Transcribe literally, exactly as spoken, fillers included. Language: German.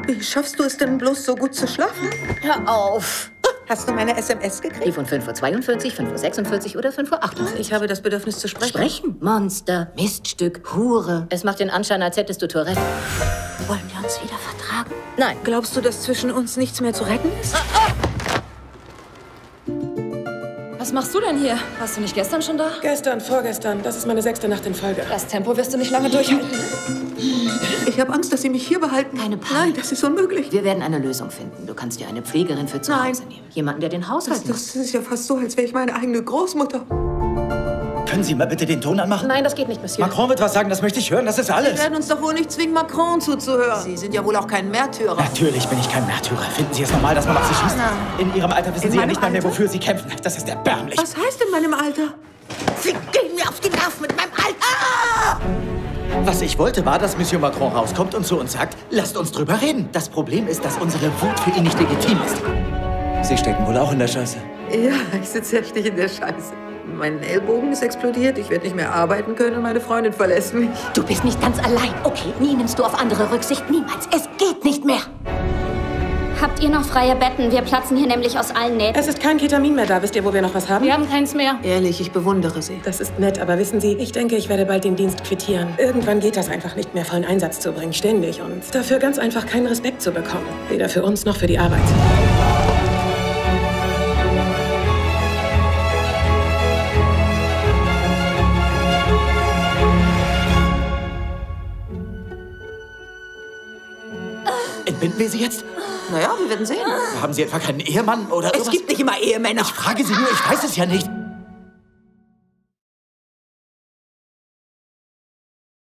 Wie schaffst du es denn bloß so gut zu schlafen? Hör auf. Hast du meine S M S gekriegt? Die von fünf Uhr zweiundvierzig, fünf Uhr sechsundvierzig oder fünf Uhr achtundvierzig? Ich habe das Bedürfnis zu sprechen. Sprechen? Monster, Miststück, Hure. Es macht den Anschein, als hättest du Tourette. Wollen wir uns wieder vertragen? Nein. Glaubst du, dass zwischen uns nichts mehr zu retten ist? Was machst du denn hier? Warst du nicht gestern schon da? Gestern, vorgestern. Das ist meine sechste Nacht in Folge. Das Tempo wirst du nicht lange durchhalten. Ich habe Angst, dass sie mich hier behalten. Keine Panik. Nein, das ist unmöglich. Wir werden eine Lösung finden. Du kannst dir eine Pflegerin für zu Nein. Hause nehmen. Jemanden, der den Haushalt Das, macht. das ist ja fast so, als wäre ich meine eigene Großmutter. Können Sie mal bitte den Ton anmachen? Nein, das geht nicht, Monsieur. Macron wird was sagen, das möchte ich hören, das ist Wir alles. werden uns doch wohl nicht zwingen, Macron zuzuhören. Sie sind ja wohl auch kein Märtyrer. Natürlich bin ich kein Märtyrer. Finden Sie es normal, dass man auf Sie schießt? Nein. In Ihrem Alter wissen In Sie ja meinem nicht mal mehr, Alter? wofür Sie kämpfen. Das ist erbärmlich. Was heißt in meinem Alter? Sie gehen mir auf die Nerven mit meinem Alter. Was ich wollte, war, dass Monsieur Macron rauskommt und zu uns sagt, lasst uns drüber reden. Das Problem ist, dass unsere Wut für ihn nicht legitim ist. Sie stecken wohl auch in der Scheiße. Ja, ich sitze richtig in der Scheiße. Mein Ellbogen ist explodiert, ich werde nicht mehr arbeiten können und meine Freundin verlässt mich. Du bist nicht ganz allein, okay? Nie nimmst du auf andere Rücksicht, niemals. Es geht nicht mehr. Habt ihr noch freie Betten? Wir platzen hier nämlich aus allen Nähten. Es ist kein Ketamin mehr da. Wisst ihr, wo wir noch was haben? Wir haben keins mehr. Ehrlich, ich bewundere sie. Das ist nett, aber wissen Sie, ich denke, ich werde bald den Dienst quittieren. Irgendwann geht das einfach nicht mehr, vollen Einsatz zu bringen, ständig. Und dafür ganz einfach keinen Respekt zu bekommen. Weder für uns noch für die Arbeit. Entbinden wir Sie jetzt? Naja, wir werden sehen. Haben Sie etwa keinen Ehemann oder Es sowas? gibt nicht immer Ehemänner. Ich frage Sie nur, ich weiß es ja nicht.